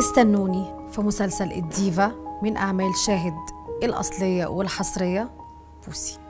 استنوني في مسلسل الديفا من أعمال شاهد الأصلية والحصرية. بوسي.